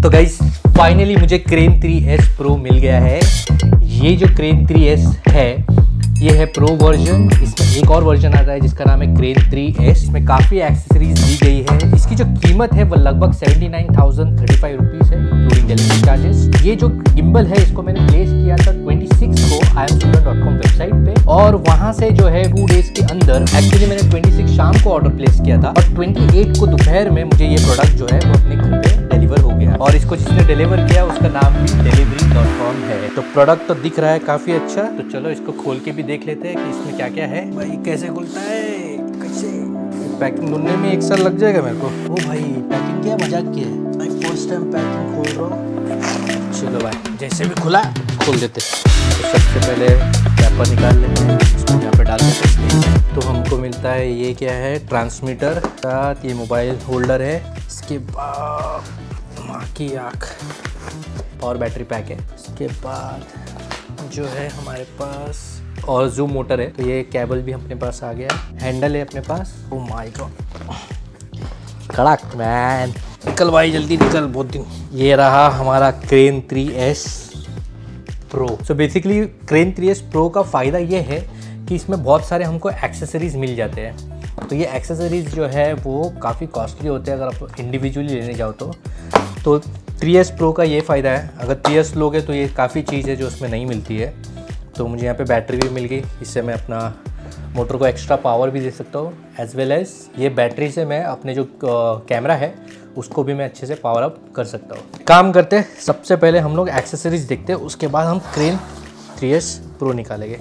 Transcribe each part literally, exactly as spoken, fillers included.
तो guys finally मुझे crane three S pro मिल गया है। ये जो क्रेन थ्री एस है ये है प्रो वर्जन। इसमें एक और वर्जन आता है जिसका नाम है क्रेन थ्री एस। इसमें काफ़ी एक्सेसरीज दी गई है। इसकी जो कीमत है वो लगभग seventy nine thousand thirty five rupees है इंक्लूडिंग डिलीवरी चार्जेस। ये जो गिम्बल है इसको मैंने प्लेस किया था ट्वेंटी सिक्स को I am student dot com website पे, और वहाँ से जो है टू डेज के अंदर एक्चुअली मैंने ट्वेंटी सिक्स शाम को ऑर्डर प्लेस किया था और ट्वेंटी एट को दोपहर में मुझे ये प्रोडक्ट जो है वो अपने घर पे डिलीवर हो गया। और इसको जिसने डिलीवर किया उसका नाम भी डिलीवरी डॉट कॉम है। तो प्रोडक्ट तो दिख रहा है काफ़ी अच्छा, तो चलो इसको खोल के भी देख लेते हैं कि इसमें क्या क्या है। भाई कैसे खुलता है, कैसे पैकिंग ढूंढने में एक साल लग जाएगा मेरे को। ओ भाई पैकिंग क्या मजाक की है भाई, फर्स्ट टाइम पैकिंग खोल रहा हूँ। चलो भाई जैसे भी खुला खोल देते। तो सबसे पहले पेपर निकाल लेते हैं, इसको यहाँ पे डाल देते हैं। तो हमको मिलता है ये क्या है, ट्रांसमीटर साथ ये मोबाइल होल्डर है। इसके बाद माँ की आँख और बैटरी पैक है। इसके बाद जो है हमारे पास और जूम मोटर है, तो ये केबल भी अपने पास आ गया। हैंडल है अपने पास। ओ माय गॉड कड़क मैन, निकल भाई जल्दी निकल, बहुत दिन। ये रहा हमारा crane three S pro. So basically crane three S pro का फ़ायदा ये है कि इसमें बहुत सारे हमको एक्सेसरीज़ मिल जाते हैं। तो ये एक्सेसरीज़ जो है वो काफ़ी कॉस्टली होते हैं अगर आप इंडिविजुअली लेने जाओ तो। तो थ्री एस प्रो का ये फ़ायदा है, अगर थ्री एस लोगे तो ये काफ़ी चीज़ है जो उसमें नहीं मिलती है। तो मुझे यहाँ पे बैटरी भी मिल गई, इससे मैं अपना मोटर को एक्स्ट्रा पावर भी दे सकता हूँ, एज वेल एज ये बैटरी से मैं अपने जो कैमरा है उसको भी मैं अच्छे से पावर अप कर सकता हूँ। काम करते हैं, सबसे पहले हम लोग एक्सेसरीज देखते हैं, उसके बाद हम क्रेन थ्री एस प्रो निकालेंगे।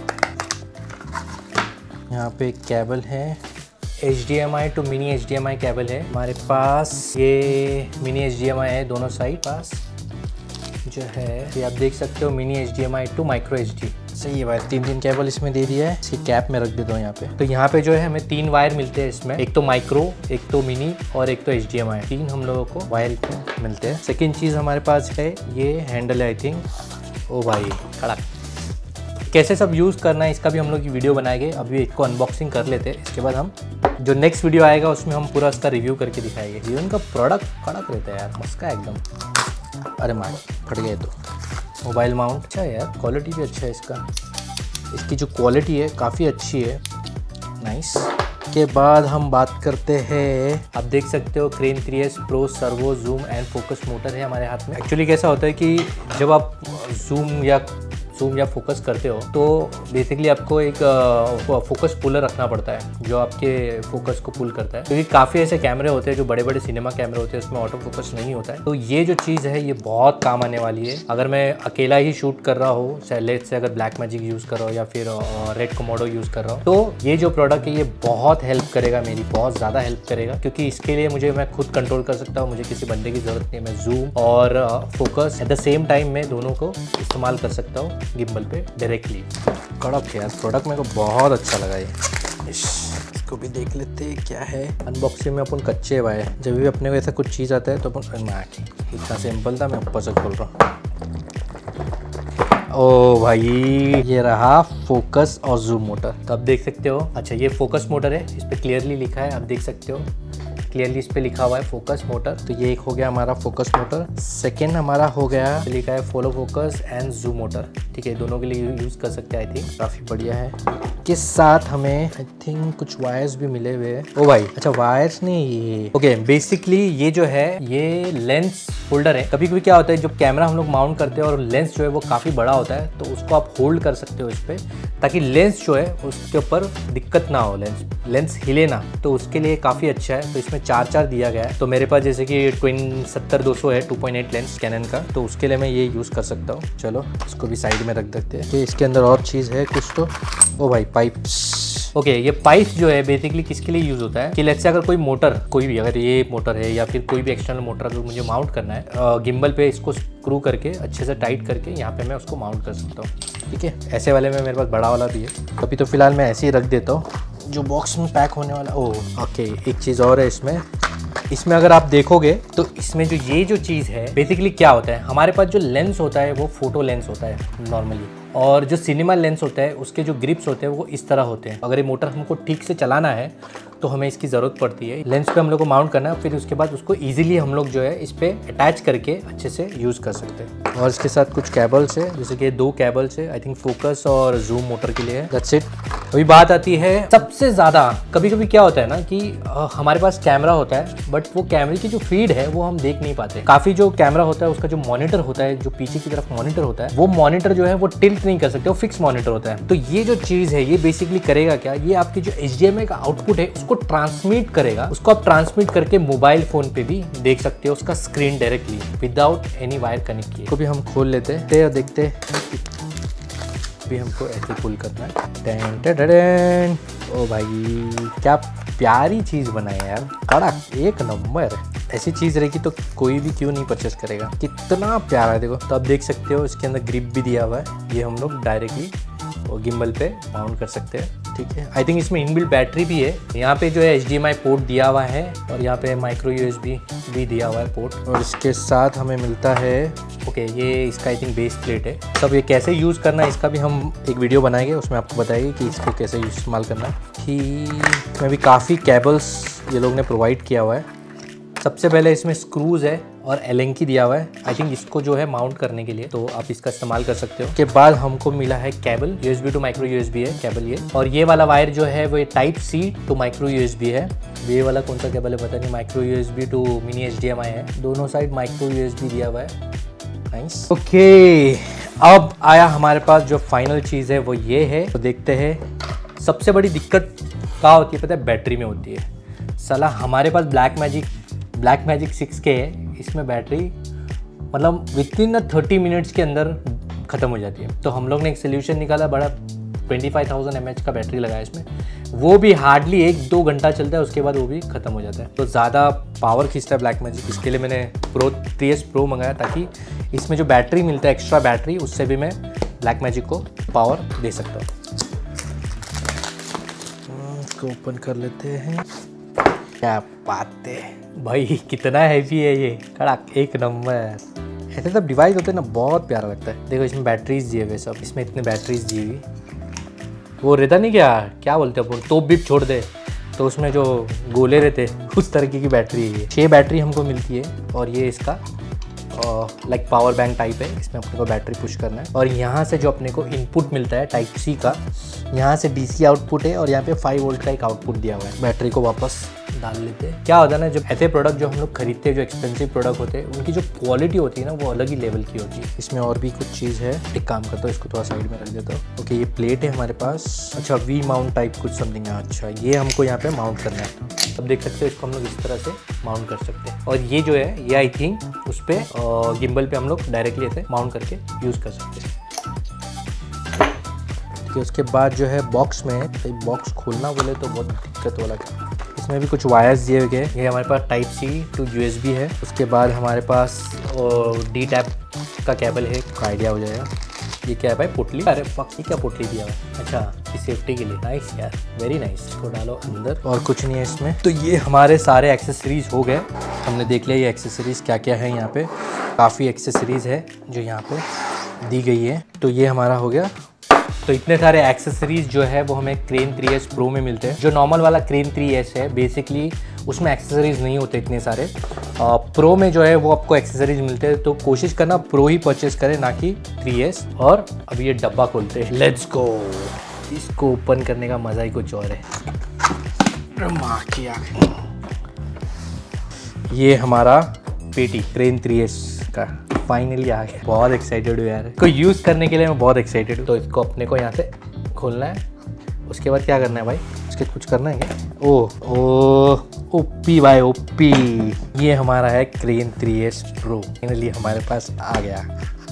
यहाँ पे एक केबल है, H D M I to mini H D M I cable है हमारे पास। ये mini H D M I है दोनों साइड पास जो है, ये आप देख सकते हो mini H D M I to micro H D. सही है भाई, तीन तीन केबल इसमें दे दिया है। इसकी कैप में रख देता हूँ यहाँ पे। तो यहाँ पे जो है हमें तीन वायर मिलते हैं इसमें, एक तो माइक्रो, एक तो मिनी और एक तो एच डी एम आई। तीन हम लोगों को वायर मिलते हैं। सेकेंड चीज़ हमारे पास है ये हैंडल है आई थिंक। ओ भाई कड़क, कैसे सब यूज़ करना है इसका भी हम लोग की वीडियो बनाएंगे। अभी इसको अनबॉक्सिंग कर लेते हैं, इसके बाद हम जो नेक्स्ट वीडियो आएगा उसमें हम पूरा इसका रिव्यू करके दिखाएंगे। जीवन का प्रोडक्ट कड़क रहता है यार, मस्का एकदम। अरे मार फट गए। तो मोबाइल माउंट अच्छा है यार, क्वालिटी भी अच्छा है इसका। इसकी जो क्वालिटी है काफ़ी अच्छी है, नाइस। के बाद हम बात करते हैं, आप देख सकते हो crane three S pro servo zoom and focus motor है हमारे हाथ में। एक्चुअली कैसा होता है कि जब आप जूम या जूम या फोकस करते हो तो बेसिकली आपको एक फोकस पुलर रखना पड़ता है जो आपके फोकस को पुल करता है, क्योंकि काफ़ी ऐसे कैमरे होते हैं जो बड़े बड़े सिनेमा कैमरे होते हैं उसमें ऑटो फोकस नहीं होता है। तो ये जो चीज़ है ये बहुत काम आने वाली है। अगर मैं अकेला ही शूट कर रहा हूँ, लेट से अगर ब्लैक मैजिक यूज़ कर रहा हूँ या फिर रेड कोमोडो यूज़ कर रहा हूँ, तो ये जो प्रोडक्ट है ये बहुत हेल्प करेगा, मेरी बहुत ज़्यादा हेल्प करेगा, क्योंकि इसके लिए मुझे मैं खुद कंट्रोल कर सकता हूँ, मुझे किसी बंदे की ज़रूरत नहीं है। मैं जूम और focus at the same time में दोनों को इस्तेमाल कर सकता हूँ गिम्बल पे डायरेक्टली। कड़क है यार प्रोडक्ट, मेरे को बहुत अच्छा लगा ये। इसको भी देख लेते हैं क्या है। अनबॉक्सिंग में अपन कच्चे भाई, जब भी अपने को ऐसा कुछ चीज़ आता है तो अपन इतना सिंपल था, मैं ऊपर से खोल रहा हूँ। ओ भाई ये रहा फोकस और जूम मोटर। तो आप देख सकते हो, अच्छा ये फोकस मोटर है, इस पर क्लियरली लिखा है, आप देख सकते हो क्लियरली इस पे लिखा हुआ है फोकस मोटर। तो ये एक हो गया हमारा फोकस मोटर। सेकेंड हमारा हो गया, लिखा है follow focus and zoom motor. ठीक है, दोनों के लिए यूज़ कर सकते हैं, आई थिंक काफ़ी बढ़िया है। के साथ हमें आई थिंक कुछ वायर्स भी मिले हुए हैं। ओ भाई अच्छा वायर्स नहीं, ये ओके बेसिकली ये जो है ये लेंस होल्डर है। कभी कभी क्या होता है जब कैमरा हम लोग माउंट करते हैं और लेंस जो है वो काफ़ी बड़ा होता है, तो उसको आप होल्ड कर सकते हो इस पर, ताकि लेंस जो है उसके ऊपर दिक्कत ना हो, लेंस लेंस हिले ना, तो उसके लिए काफ़ी अच्छा है। तो इसमें चार चार दिया गया है। तो मेरे पास जैसे कि ट्विन सत्तर दो सौ है two point eight lens Canon का, तो उसके लिए मैं ये यूज़ कर सकता हूँ। चलो इसको भी साइड में रख देते हैं। कि इसके अंदर और चीज़ है कुछ तो, ओ भाई पाइप्स। ओके okay, ये पाइप जो है बेसिकली किसके लिए यूज़ होता है कि लेट्स से अगर कोई मोटर, कोई भी अगर ये मोटर है या फिर कोई भी एक्सटर्नल मोटर अगर मुझे माउंट करना है गिम्बल पे, इसको स्क्रू करके अच्छे से टाइट करके यहाँ पे मैं उसको माउंट कर सकता हूँ। ठीक है, ऐसे वाले में मेरे पास बड़ा वाला भी है। अभी तो फिलहाल मैं ऐसे ही रख देता हूँ जो बॉक्स में पैक होने वाला। ओह ओके, एक चीज़ और है इसमें, इसमें अगर आप देखोगे तो इसमें जो ये जो चीज़ है बेसिकली क्या होता है, हमारे पास जो लेंस होता है वो फोटो लेंस होता है नॉर्मली, और जो सिनेमा लेंस होता है उसके जो ग्रिप्स होते हैं वो इस तरह होते हैं। अगर ये मोटर हमको ठीक से चलाना है तो हमें इसकी ज़रूरत पड़ती है। लेंस पे हम लोग को माउंट करना है, फिर उसके बाद उसको ईजिली हम लोग जो है इस पर अटैच करके अच्छे से यूज़ कर सकते हैं। और इसके साथ कुछ केबल्स है, जैसे कि दो केबल्स है, आई थिंक फोकस और जूम मोटर के लिए है। That's it. अभी बात आती है सबसे ज़्यादा, कभी कभी क्या होता है ना कि आ, हमारे पास कैमरा होता है बट वो कैमरे की जो फीड है वो हम देख नहीं पाते। काफ़ी जो कैमरा होता है उसका जो मॉनिटर होता है, जो पीछे की तरफ मॉनिटर होता है, वो मॉनिटर जो है वो टिल्ट नहीं कर सकते, वो फिक्स मॉनिटर होता है। तो ये जो चीज़ है ये बेसिकली करेगा क्या, ये आपकी जो एच डी एम आई का आउटपुट है उसको ट्रांसमिट करेगा। उसको आप ट्रांसमिट करके मोबाइल फोन पे भी देख सकते हो उसका screen directly without any wire connect किए। को भी हम खोल लेते हैं और देखते हैं। भी हमको ऐसे पुल करना है। Ten ten ten. ओ भाई क्या प्यारी चीज़ बनाई यार, कड़क एक नंबर। ऐसी चीज़ रहेगी तो कोई भी क्यों नहीं परचेस करेगा। कितना प्यारा है देखो। तो आप देख सकते हो इसके अंदर ग्रिप भी दिया हुआ है, ये हम लोग डायरेक्टली वो गिम्बल पे माउंट कर सकते हैं। ठीक है, आई थिंक इसमें इनबिल्ट बैटरी भी है। यहाँ पे जो है H D M I port दिया हुआ है और यहाँ पे माइक्रो यू एस बी भी दिया हुआ है पोर्ट। और इसके साथ हमें मिलता है ओके okay, ये इसका आई थिंक बेस प्लेट है। सब ये कैसे यूज़ करना है इसका भी हम एक वीडियो बनाएंगे, उसमें आपको बताएंगे कि इसको कैसे इस्तेमाल करना है। कि इसमें भी काफ़ी केबल्स ये लोग ने प्रोवाइड किया हुआ है। सबसे पहले इसमें स्क्रूज है और एलेंकी दिया हुआ है, आई थिंक इसको जो है माउंट करने के लिए, तो आप इसका इस्तेमाल कर सकते हो। उसके बाद हमको मिला है cable, USB to micro USB है केबल ये। और ये वाला वायर जो है वो type C to micro USB है। ये वाला कौन सा केबल है पता नहीं, micro USB to mini HDMI है। दोनों साइड माइक्रो यूएसबी दिया हुआ है। नाइस। ओके, अब आया हमारे पास जो फाइनल चीज़ है वो ये है। तो देखते हैं सबसे बड़ी दिक्कत क्या होती है पता है, बैटरी में होती है। साला हमारे पास Blackmagic Blackmagic six K है, इसमें बैटरी मतलब विद इन थर्टी मिनट्स के अंदर ख़त्म हो जाती है। तो हम लोग ने एक सोल्यूशन निकाला, बड़ा twenty five thousand M H का बैटरी लगाया इसमें, वो भी हार्डली एक दो घंटा चलता है, उसके बाद वो भी ख़त्म हो जाता है। तो ज़्यादा पावर खींचता है ब्लैक मैजिक, इसके लिए मैंने प्रो थ्री एस प्रो मंगाया ताकि इसमें जो बैटरी मिलता है एक्स्ट्रा बैटरी, उससे भी मैं ब्लैक मैजिक को पावर दे सकता हूँ। इसको ओपन कर लेते हैं। क्या बात है भाई, कितना हैवी है ये, कड़क एक नंबर। ऐसे सब डिवाइस होते हैं ना, बहुत प्यारा लगता है। देखो इसमें बैटरीज दिए हुए सब, इसमें इतने बैटरीज दी हुई। वो रहता नहीं क्या क्या बोलते हैं तो बिप छोड़ दे, तो उसमें जो गोले रहते उस तरीके की बैटरी है ये। छः बैटरी हमको मिलती है और ये इसका लाइक पावर बैंक टाइप है, इसमें अपने को बैटरी पुश करना है। और यहाँ से जो अपने को इनपुट मिलता है टाइप सी का, यहाँ से डीसी आउटपुट है और यहाँ पे फाइव वोल्ट का एक आउटपुट दिया हुआ है। बैटरी को वापस डाल लेते हैं। क्या होता है ना, जब ऐसे प्रोडक्ट जो हम लोग खरीदते हैं, जो एक्सपेंसिव प्रोडक्ट होते हैं, उनकी जो क्वालिटी होती है ना वो अलग ही लेवल की होती है। इसमें और भी कुछ चीज़ है, एक काम करता हूँ इसको थोड़ा साइड में रख देता हूँ। ओके, ये प्लेट है हमारे पास। अच्छा, वी माउंट टाइप कुछ समथिंग है। अच्छा, ये हमको यहाँ पे माउंट करना है। अब देख सकते हो इसको हम लोग इस तरह से माउंट कर सकते हैं। और ये जो है ये आई थिंक उस पर गिम्बल पे हम लोग डायरेक्टली ऐसे माउंट करके यूज़ कर सकते हैं। उसके बाद जो है बॉक्स में, तो बॉक्स खोलना बोले तो बहुत दिक्कत वाला है। इसमें भी कुछ वायर्स दिए हुए हैं। ये हमारे पास टाइप सी टू यूएसबी है। उसके बाद हमारे पास डी टैप का केबल है, आइडिया हो जाएगा। ये क्या है भाई, पोटली? अरे पक्की क्या पोटली दिया हुआ है? अच्छा, इस सेफ्टी के लिए। नाइस यार, वेरी नाइस। इसको डालो अंदर, और कुछ नहीं है इसमें। तो ये हमारे सारे एक्सेसरीज हो गए। हमने देख लिया ये एक्सेसरीज क्या क्या है। यहाँ पे काफ़ी एक्सेसरीज है जो यहाँ पे दी गई है। तो ये हमारा हो गया। तो इतने सारे एक्सेसरीज जो है वो हमें क्रेन थ्री एस प्रो में मिलते हैं। जो नॉर्मल वाला क्रेन थ्री एस है बेसिकली उसमें एक्सेसरीज नहीं होते इतने सारे। प्रो में जो है वो आपको एक्सेसरीज मिलते हैं। तो कोशिश करना प्रो ही परचेस करें, ना कि थ्री एस। और अभी ये डब्बा खोलते हैं, लेट्स गो। इसको ओपन करने का मज़ा ही कुछ और है। ये हमारा पेटी क्रेन थ्री एस का फाइनली आ गया। बहुत एक्साइटेड हूँ यार, इसको यूज़ करने के लिए मैं बहुत एक्साइटेड हूँ। तो इसको अपने को यहाँ से खोलना है। उसके बाद क्या करना है भाई, इसके कुछ करना है क्या? ओ ओ ओपी भाई ओपी। ये हमारा है crane three S pro, finally हमारे पास आ गया।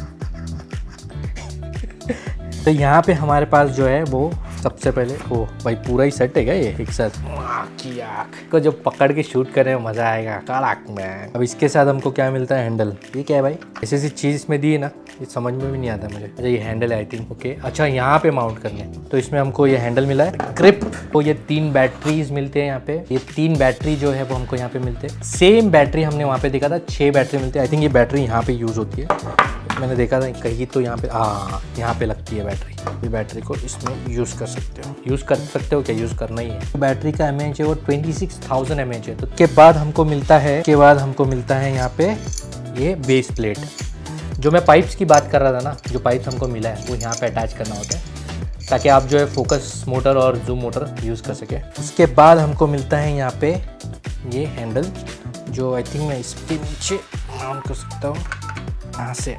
तो यहाँ पे हमारे पास जो है वो सबसे पहले, ओ भाई पूरा ही सेट है क्या ये एक साथ? की आँख को जब पकड़ के शूट करने में मज़ा आएगा कड़ाक में। अब इसके साथ हमको क्या मिलता है, हैंडल। ये क्या है भाई, ऐसी ऐसी चीज़ इसमें दी है ना, ये समझ में भी नहीं आता मुझे। अच्छा, ये हैंडल है आई थिंक। ओके, अच्छा यहाँ पे माउंट करने, तो इसमें हमको ये हैंडल मिला है। ग्रिप, तो ये तीन बैटरीज मिलते हैं यहाँ पे। ये तीन बैटरी जो है वो हमको यहाँ पे मिलते हैं। सेम बैटरी हमने वहाँ पे देखा था, छः बैटरी मिलते हैं। आई थिंक ये बैटरी यहाँ पे यूज़ होती है। मैंने देखा था कहीं तो यहाँ पे, हाँ यहाँ पे लगती है बैटरी। ये बैटरी को इसमें यूज़ कर सकते हो, यूज़ कर सकते हो क्या, यूज़ करना ही है। बैटरी का एम एच है वो twenty six thousand M H है। तो के बाद हमको मिलता है के बाद हमको मिलता है यहाँ पे ये बेस प्लेट। जो मैं पाइप्स की बात कर रहा था ना, जो पाइप्स हमको मिला है वो यहाँ पे अटैच करना होता है ताकि आप जो है फोकस मोटर और जूम मोटर यूज़ कर सके। उसके बाद हमको मिलता है यहाँ पे ये हैंडल, जो आई थिंक मैं इसके नीचे माउंट कर सकता हूँ यहाँ से।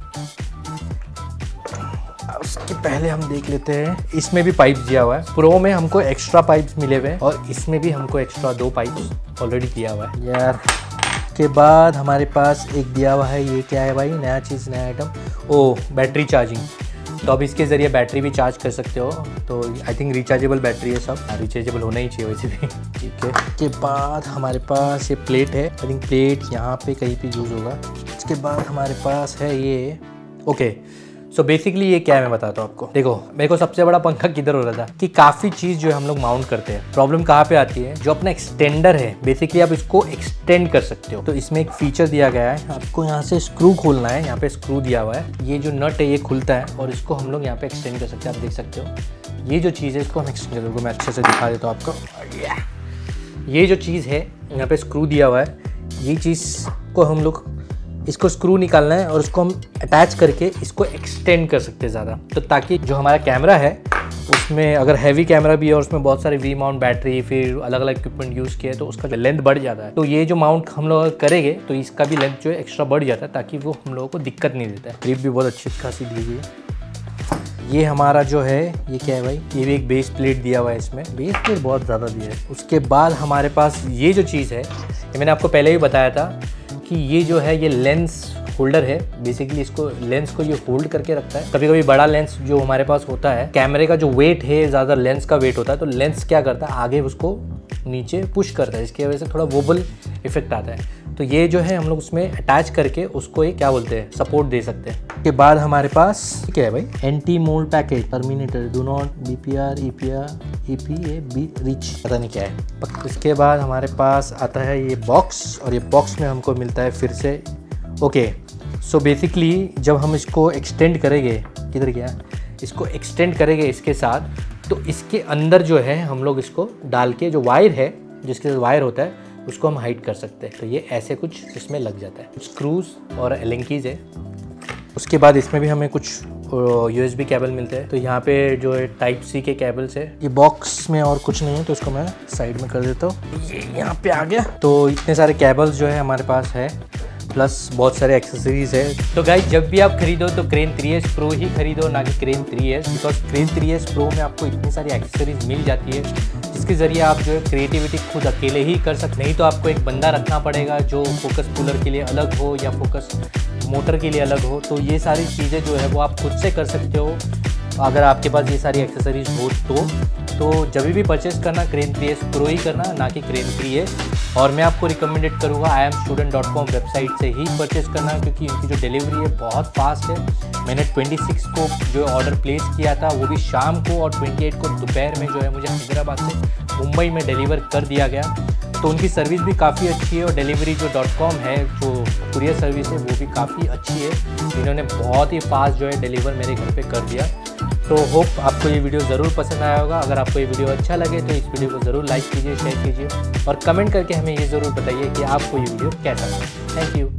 उसके पहले हम देख लेते हैं, इसमें भी पाइप दिया हुआ है। प्रो में हमको एक्स्ट्रा पाइप्स मिले हुए हैं और इसमें भी हमको एक्स्ट्रा दो पाइप्स ऑलरेडी दिया हुआ है यार। के बाद हमारे पास एक दिया हुआ है, ये क्या है भाई, नया चीज़, नया आइटम, ओ बैटरी चार्जिंग। तो अब इसके ज़रिए बैटरी भी चार्ज कर सकते हो। तो आई थिंक रिचार्जेबल बैटरी है, सब रिचार्जेबल होना ही चाहिए वैसे भी। ठीक है, के बाद हमारे पास ये प्लेट है, आई थिंक प्लेट यहाँ पे कहीं पे यूज़ होगा। इसके बाद हमारे पास है ये, ओके सो बेसिकली ये क्या है मैं बताता हूँ आपको। देखो मेरे को सबसे बड़ा पंखा किधर हो रहा था कि काफ़ी चीज़ जो है हम लोग माउंट करते हैं, प्रॉब्लम कहाँ पे आती है, जो अपना एक्सटेंडर है बेसिकली आप इसको एक्सटेंड कर सकते हो। तो इसमें एक फीचर दिया गया है, आपको यहाँ से स्क्रू खोलना है, यहाँ पे स्क्रू दिया हुआ है, ये जो नट है ये खुलता है और इसको हम लोग यहाँ पे एक्सटेंड कर सकते हैं। आप देख सकते हो ये जो चीज़ है इसको हम एक्सटेंड करेंगे। मैं अच्छे से दिखा देता हूँ आपको। ये जो चीज़ है यहाँ पे स्क्रू दिया हुआ है, ये चीज़ को हम लोग इसको स्क्रू निकालना है और उसको हम अटैच करके इसको एक्सटेंड कर सकते हैं ज़्यादा। तो ताकि जो हमारा कैमरा है उसमें अगर हैवी कैमरा भी है और उसमें बहुत सारे वी माउंट बैटरी फिर अलग अलग इक्विपमेंट यूज़ किया है तो उसका लेंथ बढ़ जाता है। तो ये जो माउंट हम लोग करेंगे तो इसका भी लेंथ जो है एक्स्ट्रा बढ़ जाता है ताकि वो हम लोगों को दिक्कत नहीं देता है। ग्रिप भी बहुत अच्छी खासी दी हुई है। ये हमारा जो है ये क्या है भाई, ये भी एक बेस प्लेट दिया हुआ है, इसमें बेस प्लेट बहुत ज़्यादा दिया है। उसके बाद हमारे पास ये जो चीज़ है, ये मैंने आपको पहले भी बताया था कि ये जो है ये लेंस होल्डर है। बेसिकली इसको लेंस को ये होल्ड करके रखता है। कभी कभी बड़ा लेंस जो हमारे पास होता है, कैमरे का जो वेट है ज़्यादा लेंस का वेट होता है, तो लेंस क्या करता है आगे उसको नीचे पुश करता है, इसकी वजह से थोड़ा वोबल इफेक्ट आता है। तो ये जो है हम लोग उसमें अटैच करके उसको एक क्या बोलते हैं सपोर्ट दे सकते हैं। उसके बाद हमारे पास क्या है भाई, anti mould package, terminator, do not, B P R, E P R, E P A B rich, पता नहीं क्या है। इसके बाद हमारे पास आता है ये बॉक्स और ये बॉक्स में हमको मिलता है फिर से, ओके सो बेसिकली जब हम इसको एक्सटेंड करेंगे, किधर गया, इसको एक्सटेंड करेंगे इसके साथ, तो इसके अंदर जो है हम लोग इसको डाल के जो वायर है, जिसके साथ वायर होता है उसको हम हाइड कर सकते हैं। तो ये ऐसे कुछ इसमें लग जाता है, स्क्रूज और एलेंकीज है। उसके बाद इसमें भी हमें कुछ यूएसबी केबल मिलते हैं। तो यहाँ पे जो है टाइप सी के केबल्स है। ये बॉक्स में और कुछ नहीं है तो इसको मैं साइड में कर देता हूँ। ये यहाँ पे आ गया। तो इतने सारे केबल्स जो है हमारे पास है, प्लस बहुत सारे एक्सेसरीज है। तो गाइस जब भी आप खरीदो तो क्रेन थ्री एस प्रो ही खरीदो, ना कि crane three S, because crane three S pro में आपको इतनी सारी एक्सेसरीज मिल जाती है जिसके ज़रिए आप जो है क्रिएटिविटी खुद अकेले ही कर सकते। नहीं तो आपको एक बंदा रखना पड़ेगा जो फोकस पुलर के लिए अलग हो या फोकस मोटर के लिए अलग हो। तो ये सारी चीज़ें जो है वो आप खुद से कर सकते हो अगर आपके पास ये सारी एक्सेसरीज हो तो। तो जब भी परचेस करना क्रेन थ्री एस प्रो ही करना, ना कि क्रेन थ्री एस। और मैं आपको रिकमेंडेड करूँगा I am student dot com website से ही परचेस करना, क्योंकि इनकी जो डिलीवरी है बहुत फास्ट है। मैंने छब्बीस को जो ऑर्डर प्लेस किया था वो भी शाम को, और अट्ठाईस को दोपहर में जो है मुझे हैदराबाद से मुंबई में डिलीवर कर दिया गया। तो उनकी सर्विस भी काफ़ी अच्छी है और डिलीवरी जो डॉट कॉम है, जो कुरियर सर्विस है, वो भी काफ़ी अच्छी है। इन्होंने बहुत ही फास्ट जो है डिलीवर मेरे घर पे कर दिया। तो होप आपको ये वीडियो ज़रूर पसंद आया होगा। अगर आपको ये वीडियो अच्छा लगे तो इस वीडियो को ज़रूर लाइक कीजिए, शेयर कीजिए और कमेंट करके हमें ये ज़रूर बताइए कि आपको ये वीडियो कैसा लगा। Thank you.